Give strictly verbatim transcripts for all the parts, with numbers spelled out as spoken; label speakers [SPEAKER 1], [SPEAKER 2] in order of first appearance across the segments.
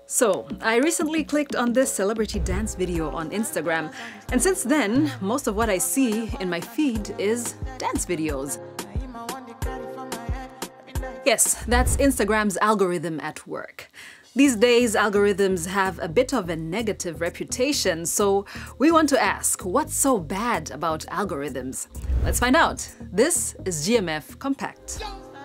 [SPEAKER 1] So, I recently clicked on this celebrity dance video on Instagram, and since then, most of what I see in my feed is dance videos. Yes, that's Instagram's algorithm at work. These days, algorithms have a bit of a negative reputation, so we want to ask, what's so bad about algorithms? Let's find out. This is G M F Compact.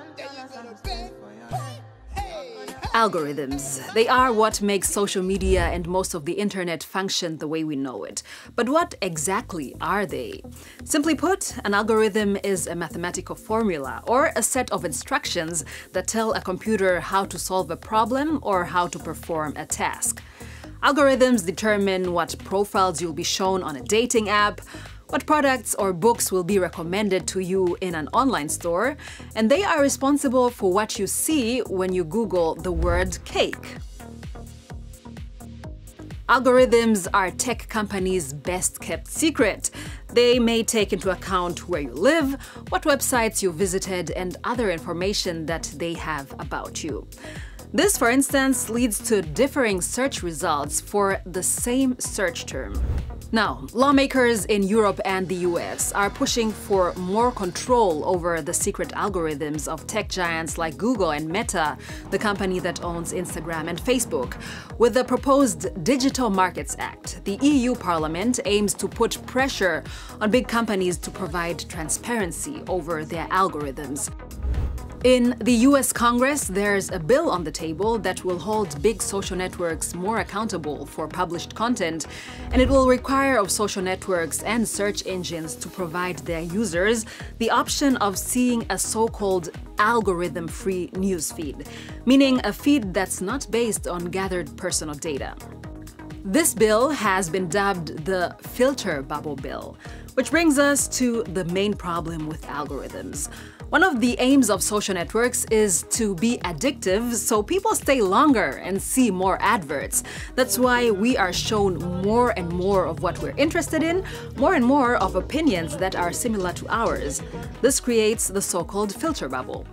[SPEAKER 1] Algorithms. They are what makes social media and most of the internet function the way we know it. But what exactly are they? Simply put, an algorithm is a mathematical formula or a set of instructions that tell a computer how to solve a problem or how to perform a task. Algorithms determine what profiles you'll be shown on a dating app, what products or books will be recommended to you in an online store, and they are responsible for what you see when you Google the word cake. Algorithms are tech companies' best-kept secret. They may take into account where you live, what websites you visited, and other information that they have about you. This, for instance, leads to differing search results for the same search term. Now, lawmakers in Europe and the U S are pushing for more control over the secret algorithms of tech giants like Google and Meta, the company that owns Instagram and Facebook. With the proposed Digital Markets Act, the E U Parliament aims to put pressure on big companies to provide transparency over their algorithms. In the U S Congress, there's a bill on the table that will hold big social networks more accountable for published content, and it will require of social networks and search engines to provide their users the option of seeing a so-called algorithm-free newsfeed, meaning a feed that's not based on gathered personal data. This bill has been dubbed the filter bubble bill, which brings us to the main problem with algorithms. One of the aims of social networks is to be addictive, so people stay longer and see more adverts. That's why we are shown more and more of what we're interested in, more and more of opinions that are similar to ours. This creates the so-called filter bubble.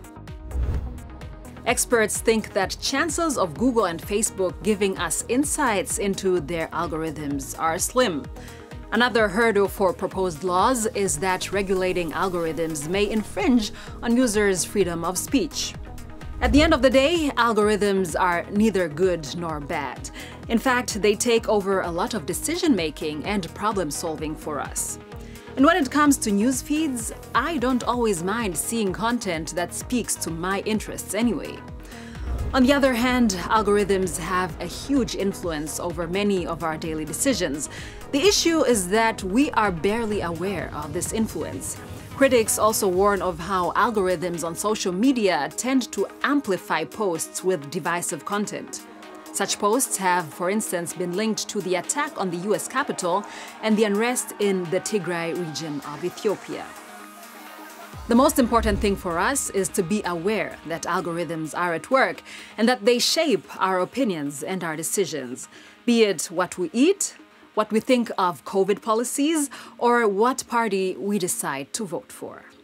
[SPEAKER 1] Experts think that chances of Google and Facebook giving us insights into their algorithms are slim. Another hurdle for proposed laws is that regulating algorithms may infringe on users' freedom of speech. At the end of the day, algorithms are neither good nor bad. In fact, they take over a lot of decision-making and problem-solving for us. And when it comes to news feeds, I don't always mind seeing content that speaks to my interests anyway. On the other hand, algorithms have a huge influence over many of our daily decisions. The issue is that we are barely aware of this influence. Critics also warn of how algorithms on social media tend to amplify posts with divisive content. Such posts have, for instance, been linked to the attack on the U S Capitol and the unrest in the Tigray region of Ethiopia. The most important thing for us is to be aware that algorithms are at work and that they shape our opinions and our decisions, be it what we eat, what we think of COVID policies, or what party we decide to vote for.